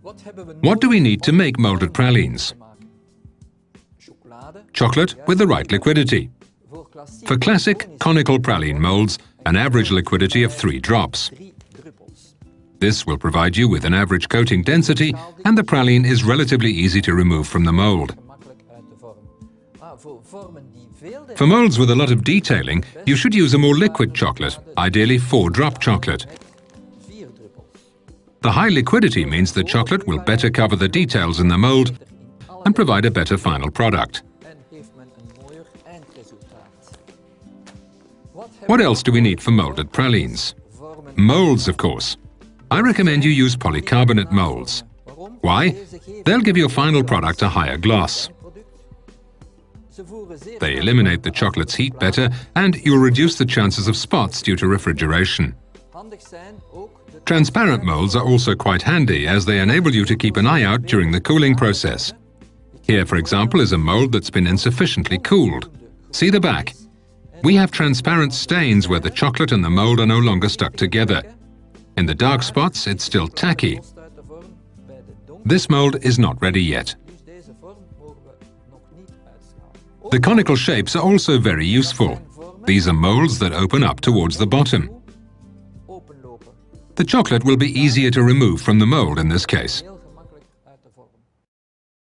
What do we need to make molded pralines? Chocolate with the right liquidity. For classic conical praline molds, an average liquidity of 3 drops. This will provide you with an average coating density, and the praline is relatively easy to remove from the mold. For molds with a lot of detailing, you should use a more liquid chocolate, ideally 4-drop chocolate. The high liquidity means the chocolate will better cover the details in the mold and provide a better final product. What else do we need for molded pralines? Molds, of course. I recommend you use polycarbonate molds. Why? They'll give your final product a higher gloss. They eliminate the chocolate's heat better, and you'll reduce the chances of spots due to refrigeration. Transparent molds are also quite handy, as they enable you to keep an eye out during the cooling process. Here, for example, is a mold that's been insufficiently cooled. See the back? We have transparent stains where the chocolate and the mold are no longer stuck together. In the dark spots, it's still tacky. This mold is not ready yet. The conical shapes are also very useful. These are molds that open up towards the bottom. The chocolate will be easier to remove from the mold in this case.